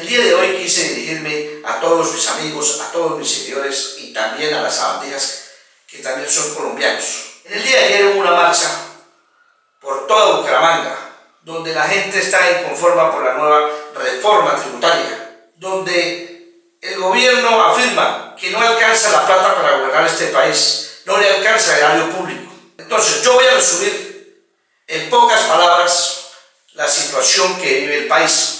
el día de hoy quise dirigirme a todos mis amigos, a todos mis seguidores y también a las sabandijas que también son colombianos. En el día de ayer hubo una marcha por toda Bucaramanga, donde la gente está inconforme por la nueva reforma tributaria, donde el gobierno afirma que no alcanza la plata para gobernar este país, no le alcanza el erario público. Entonces yo voy a resumir en pocas palabras la situación que vive el país.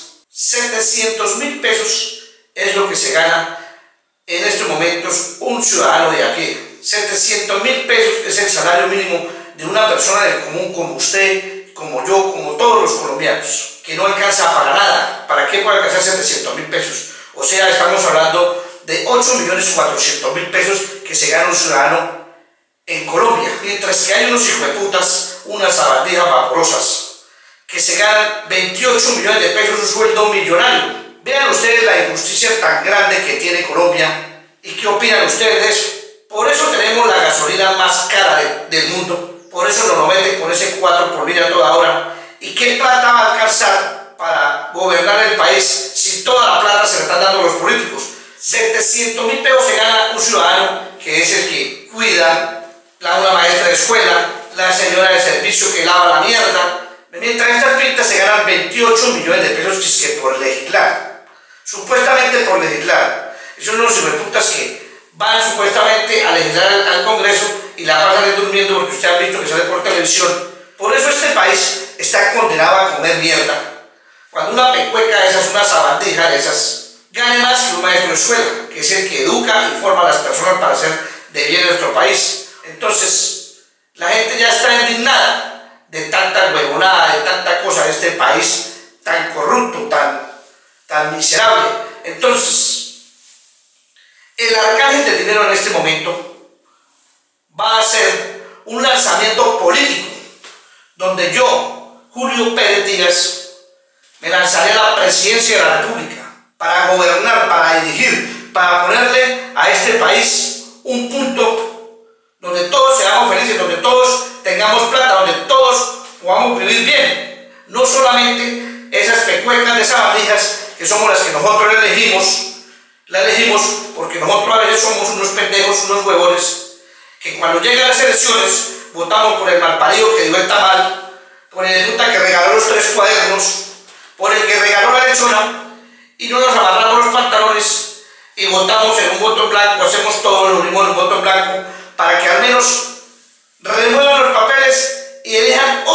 700.000 pesos es lo que se gana en estos momentos un ciudadano de a pie. 700.000 pesos es el salario mínimo de una persona del común como usted, como yo, como todos los colombianos, que no alcanza para nada. ¿Para qué puede alcanzar 700.000 pesos? O sea, estamos hablando de 8.400.000 pesos que se gana un ciudadano en Colombia, mientras que hay unos hijueputas, unas sabandijas vaporosas, que se ganan 28 millones de pesos, un sueldo millonario. Vean ustedes la injusticia tan grande que tiene Colombia y qué opinan ustedes de eso. Por eso tenemos la gasolina más cara del mundo, por eso nos lo meten con ese 4 por litro a toda hora. ¿Y qué plata va a alcanzar para gobernar el país si toda la plata se le están dando a los políticos? 700.000 pesos se gana un ciudadano que es el que cuida, una maestra de escuela, la señora de servicio que lava la mierda. Mientras estas pintas se ganan 28 millones de pesos que por legislar, supuestamente por legislar. Esos son los hijueputas que van supuestamente a legislar al Congreso y la pasan durmiendo porque ustedes han visto que sale por televisión. Por eso este país está condenado a comer mierda. Cuando una pecueca de esas, una sabandija de esas, gane más que un maestro de escuela, que es el que educa y forma a las personas para hacer de bien a nuestro país. Entonces, la gente ya está indignada de tanta huevonada, de tanta cosa de este país tan corrupto, tan miserable. Entonces, el arcángel del dinero en este momento va a hacer un lanzamiento político, donde yo, Julio Pérez Díaz, me lanzaré a la presidencia de la República para gobernar, para dirigir, para ponerle a este país un punto donde todos seamos felices, donde todos tengamos plata, donde todos podamos vivir bien. No solamente esas pecuecas de sabandijas que somos las que nosotros elegimos, la elegimos porque nosotros a veces somos unos pendejos, unos huevones, que cuando llegan las elecciones votamos por el malparido que dio el tamal, por el puta que regaló los 3 cuadernos, por el que regaló la lechona, y no nos amarramos los pantalones y votamos en un voto en blanco, hacemos todo, lo unimos en un voto en blanco, para que al menos remuevan los papeles y elijan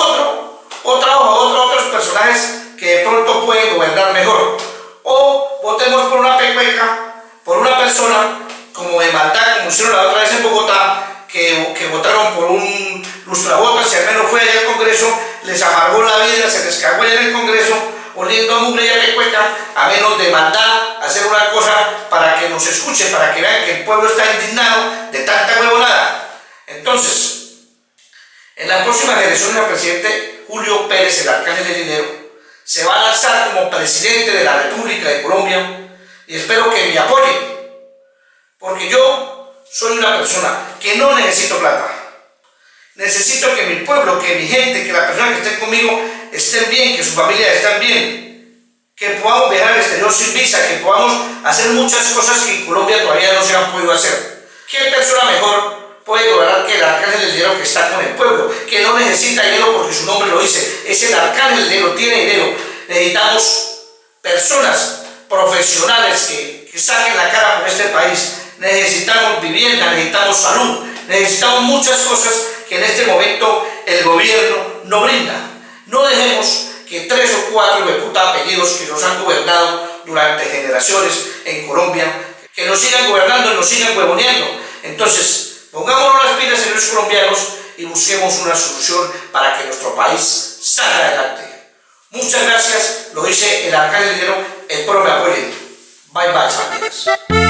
otros personajes que de pronto pueden gobernar mejor. O votemos por una pecueca, por una persona como de maldad, como hicieron la otra vez en Bogotá, que votaron por un lustrabotas y al menos fue allá al Congreso, les amargó la vida, se les cagó allá en el Congreso, oliendo a mugre y a pecueca, a menos de maldad, hacer una cosa para que nos escuchen, para que vean que el pueblo está indignado de tanta huevonada. Entonces, en las próximas elecciones al presidente Julio Pérez, el arcángel del dinero, se va a lanzar como presidente de la República de Colombia y espero que me apoyen, porque yo soy una persona que no necesito plata. Necesito que mi pueblo, que mi gente, que las personas que estén conmigo estén bien, que sus familias estén bien, que podamos viajar al exterior sin visa, que podamos hacer muchas cosas que en Colombia todavía no se han podido hacer. ¿Qué persona mejor puede gobernar que el arcángel del dinero que está con el pueblo, que no necesita dinero porque su nombre lo dice? Es el arcángel del dinero, tiene dinero. Necesitamos personas profesionales que saquen la cara por este país. Necesitamos vivienda, necesitamos salud, necesitamos muchas cosas que en este momento el gobierno no brinda. No dejemos que 3 o 4 de puta apellidos que nos han gobernado durante generaciones en Colombia, que nos sigan gobernando y nos sigan huevoneando. Entonces, pongámonos las pilas en los colombianos y busquemos una solución para que nuestro país salga adelante. Muchas gracias, lo dice el arcángel del dinero, espero me apoyen. Bye bye, sabandijas.